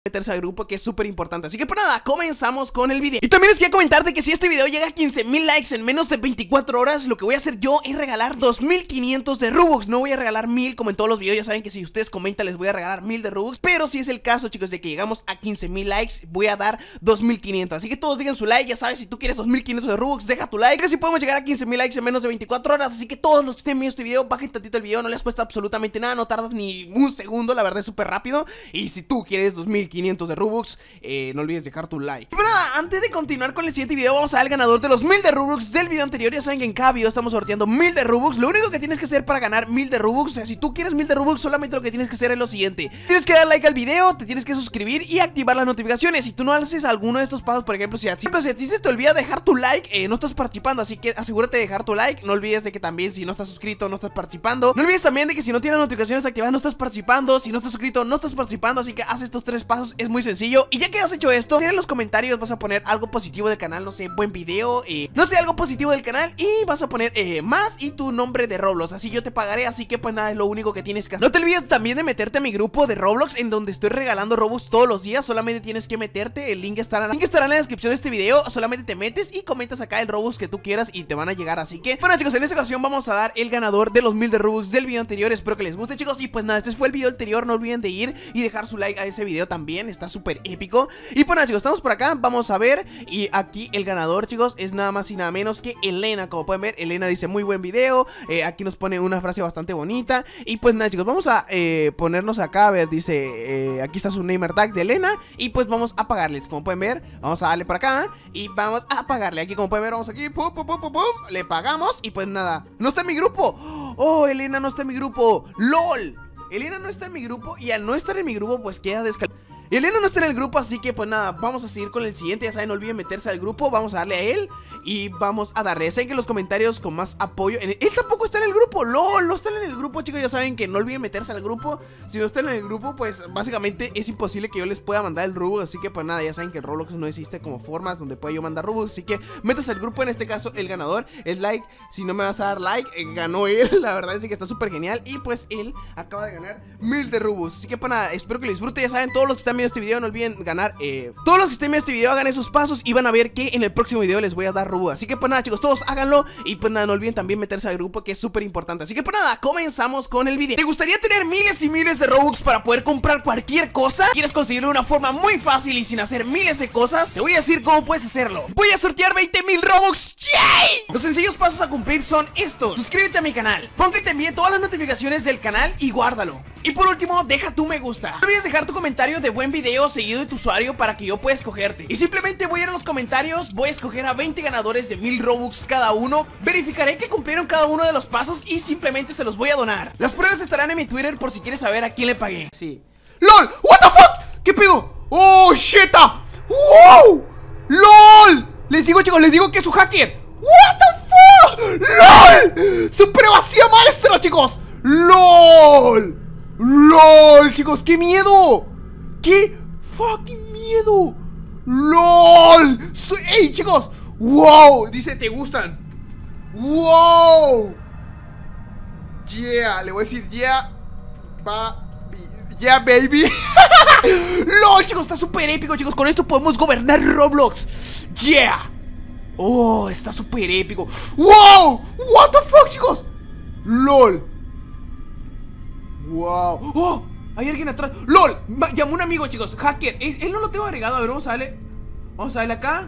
meterse al grupo, que es súper importante. Así que pues nada, comenzamos con el video. Y también les quería comentarte que si este video llega a 15,000 likes en menos de 24 horas, lo que voy a hacer yo es regalar 2,500 de Robux. No voy a regalar 1000 como en todos los videos. Ya saben que si ustedes comentan les voy a regalar 1000 de Robux, pero si es el caso, chicos, de que llegamos a 15,000 likes, voy a dar 2,500. Así que todos dejen su like. Ya sabes, si tú quieres 2,500 de Robux, deja tu like, que si podemos llegar a 15,000 likes en menos de 24 horas. Así que todos los que estén viendo este video, bajen tantito el video. No les cuesta absolutamente nada, no tardas ni un segundo. La verdad es súper rápido. Y si tú quieres 2,500 de Robux, no olvides dejar tu like. Pero nada, antes de continuar con el siguiente video, vamos a ver al ganador de los 1000 de Robux del video anterior. Ya saben que en cada video estamos sorteando 1000 de Robux. Lo único que tienes que hacer para ganar 1000 de Robux, o sea, si tú quieres 1000 de Robux, solamente lo que tienes que hacer es lo siguiente: tienes que dar like al video, te tienes que suscribir y activar las notificaciones. Si tú no haces alguno de estos pasos, por ejemplo, si a ti se te olvida dejar tu like, no estás participando. Así que asegúrate de dejar tu like. No olvides de que también, si no estás suscrito, no estás participando. No olvides también de que si no tienes notificaciones activadas, no estás participando. Si no estás suscrito, no estás participando. Así que haz estos 3 pasos, es muy sencillo. Y ya que has hecho esto, en los comentarios vas a poner algo positivo del canal, no sé, buen video, no sé, algo positivo del canal, y vas a poner más y tu nombre de Roblox. Así yo te pagaré, así que pues nada, es lo único que tienes que hacer. No te olvides también de meterte a mi grupo de Roblox, en donde estoy regalando Robux todos los días. Solamente tienes que meterte, el link estará en la descripción de este video. Solamente te metes y comentas acá el Robux que tú quieras y te van a llegar. Así que, bueno, chicos, en esta ocasión vamos a dar el ganador de los 1000 de Robux del video anterior. Espero que les guste, chicos. Y pues nada, este fue el video anterior. No olviden de ir y dejar su like a ese video también, está súper épico. Y pues nada, chicos, estamos por acá, vamos a ver. Y aquí el ganador, chicos, es nada más y nada menos que Elena. Como pueden ver, Elena dice muy buen video. Aquí nos pone una frase bastante bonita. Y pues nada, chicos, vamos a ponernos acá. A ver, dice, aquí está su name tag de Elena. Y pues vamos a pagarles, como pueden ver. Vamos a darle por acá y vamos a pagarle. Aquí, como pueden ver, vamos aquí, pum, pum, pum, pum, pum. Le pagamos y pues nada, no está en mi grupo. Oh, Elena no está en mi grupo. LOL, Elena no está en mi grupo. Y al no estar en mi grupo, pues queda descalificado. Elena no está en el grupo, así que pues nada, vamos a seguir con el siguiente. Ya saben, no olviden meterse al grupo, vamos a darle a él y vamos a darle. Saben que en los comentarios con más apoyo, él tampoco está en el grupo, LOL, no están en el grupo, chicos. Ya saben que no olviden meterse al grupo. Si no están en el grupo, pues básicamente es imposible que yo les pueda mandar el Robux. Así que pues nada, ya saben que en Roblox no existe como formas donde pueda yo mandar Robux. Así que métase al grupo, en este caso el ganador es like. Si no me vas a dar like, ganó él. La verdad es que está súper genial. Y pues él acaba de ganar 1000 de Robux. Así que pues nada, espero que lo disfruten. Ya saben, todos los que están viendo este video, no olviden ganar, todos los que estén viendo este video hagan esos pasos y van a ver que en el próximo video les voy a dar Robux. Así que pues nada, chicos, todos háganlo. Y pues nada, no olviden también meterse al grupo, que es súper importante. Así que pues nada, comenzamos con el video. ¿Te gustaría tener miles y miles de Robux para poder comprar cualquier cosa? ¿Quieres conseguirlo de una forma muy fácil y sin hacer miles de cosas? Te voy a decir cómo puedes hacerlo. Voy a sortear 20,000 Robux. ¡Yay! Los sencillos pasos a cumplir son estos: suscríbete a mi canal, pon que te envíe todas las notificaciones del canal y guárdalo. Y por último, deja tu me gusta. No olvides dejar tu comentario de buen video seguido de tu usuario para que yo pueda escogerte. Y simplemente voy a ir a los comentarios, voy a escoger a 20 ganadores de 1000 Robux cada uno. Verificaré que cumplieron cada uno de los pasos y simplemente se los voy a donar. Las pruebas estarán en mi Twitter por si quieres saber a quién le pagué. Sí. ¡LOL! ¿What the fuck? ¿Qué pedo? ¡Oh, shit! ¡Wow! ¡LOL! Les digo, chicos, les digo que es un hacker. ¿What the fuck? ¡LOL! ¡Supremacía maestra, chicos! ¡LOL! ¡LOL, chicos! ¡Qué miedo! ¡Qué fucking miedo! ¡LOL! ¡Ey, chicos! ¡Wow! Dice, ¿te gustan? ¡Wow! Yeah, le voy a decir yeah. Yeah, baby. ¡LOL, chicos! Está súper épico, chicos. Con esto podemos gobernar Roblox. Yeah. Oh, está súper épico. ¡Wow! What the fuck, chicos. ¡LOL! ¡Wow! ¡Oh! Hay alguien atrás. ¡LOL! Llamó un amigo, chicos. Hacker. Él no lo tengo agregado. A ver, vamos a darle. Vamos a darle acá.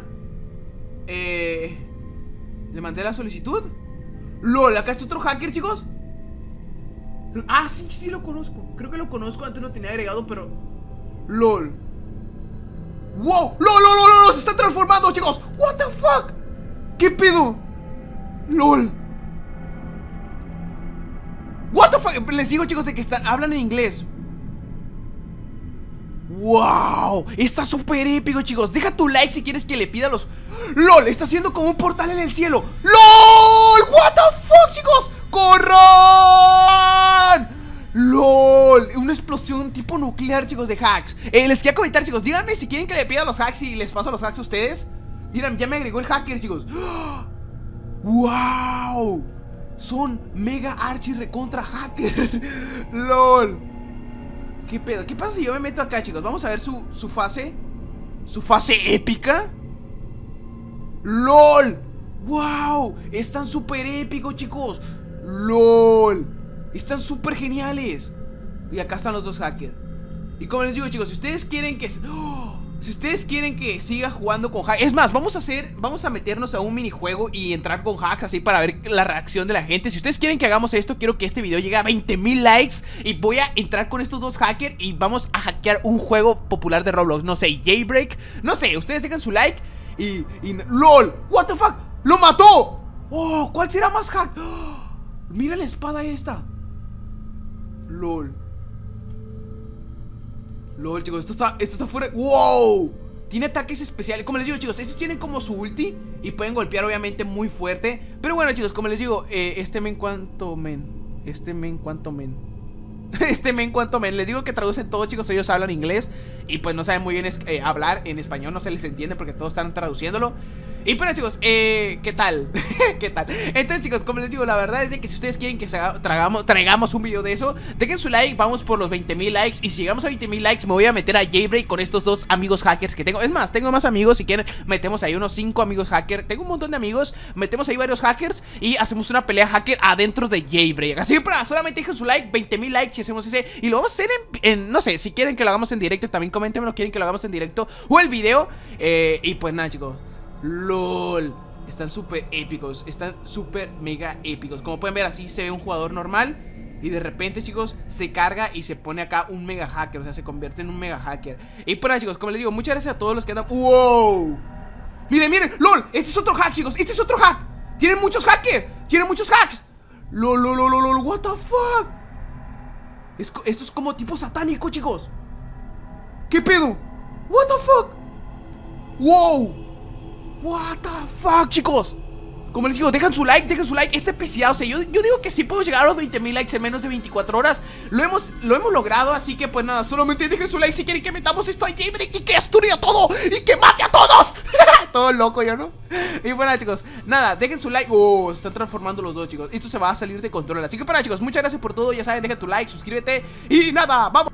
Le mandé la solicitud. ¡LOL! Acá está otro hacker, chicos. Ah, sí, sí lo conozco. Creo que lo conozco. Antes lo tenía agregado, pero... ¡LOL! ¡Wow! ¡LOL, LOL, LOL, LOL! ¡Se está transformando, chicos! ¡What the fuck! ¿Qué pedo? ¡LOL! What the fuck? Les digo, chicos, de que hablan en inglés. Wow, está súper épico, chicos. Deja tu like si quieres que le pida los... LOL, está haciendo como un portal en el cielo. LOL, what the fuck, chicos. ¡Corran! LOL, una explosión tipo nuclear, chicos, de hacks. Les quería comentar, chicos, díganme si quieren que le pida los hacks y les paso los hacks a ustedes. Miren, ya me agregó el hacker, chicos. ¡Wow! Son mega archi recontra hackers. LOL. Ok, ¿Qué pedo? ¿Qué pasa si yo me meto acá, chicos? Vamos a ver su fase. ¿Su fase épica? ¡LOL! ¡Wow! Están súper épicos, chicos. ¡LOL! Están súper geniales. Y acá están los dos hackers. Y como les digo, chicos, si ustedes quieren que... ¡Oh! Si ustedes quieren que siga jugando con hacks, es más, vamos a meternos a un minijuego y entrar con hacks así para ver la reacción de la gente. Si ustedes quieren que hagamos esto, quiero que este video llegue a 20,000 likes y voy a entrar con estos dos hackers y vamos a hackear un juego popular de Roblox. No sé, Jailbreak, no sé, ustedes dejan su like y ¡LOL! ¿What the fuck? ¡Lo mató! ¡Oh! ¿Cuál será más hack? ¡Oh! Mira la espada esta. ¡LOL! LOL, chicos, esto está fuera. ¡Wow! Tiene ataques especiales. Como les digo, chicos, estos tienen como su ulti y pueden golpear obviamente muy fuerte. Pero bueno, chicos, como les digo, este men cuanto men. Les digo que traducen todo, chicos. Ellos hablan inglés y pues no saben muy bien hablar en español. No se les entiende porque todos están traduciéndolo. Y bueno, chicos, ¿qué tal? ¿Qué tal? Entonces, chicos, como les digo, la verdad es de que si ustedes quieren que traigamos un video de eso, dejen su like, vamos por los 20,000 likes. Y si llegamos a 20,000 likes, me voy a meter a Jailbreak con estos dos amigos hackers que tengo. Es más, tengo más amigos, si quieren, metemos ahí unos 5 amigos hackers. Tengo un montón de amigos, metemos ahí varios hackers y hacemos una pelea hacker adentro de Jailbreak. Así que para, solamente dejen su like, 20,000 likes y hacemos ese. Y lo vamos a hacer no sé, si quieren que lo hagamos en directo, también coméntenmelo, quieren que lo hagamos en directo o el video. Y pues nada, chicos, ¡LOL! Están súper épicos. Están súper mega épicos. Como pueden ver, así se ve un jugador normal y de repente, chicos, se carga y se pone acá un mega hacker. O sea, se convierte en un mega hacker. Y por ahí, chicos, como les digo, muchas gracias a todos los que andan. ¡Wow! Miren, miren, ¡LOL! Este es otro hack, chicos. Este es otro hack. Tienen muchos hackers. Tienen muchos hacks. ¡LOL! What the fuck. Esto es como tipo satánico, chicos. ¿Qué pedo? What the fuck. ¡Wow! What the fuck, chicos. Como les digo, dejan su like, este especial, o sea, yo digo que sí puedo llegar a los 20,000 likes en menos de 24 horas. Lo hemos logrado, así que pues nada, solamente dejen su like si quieren que metamos esto a Jailbreak y que destruya todo y que mate a todos. Todo loco, ¿yo no? Y bueno, chicos, nada, dejen su like. Oh, se están transformando los dos, chicos. Esto se va a salir de control. Así que para, chicos, muchas gracias por todo. Ya saben, deja tu like, suscríbete y nada, vamos.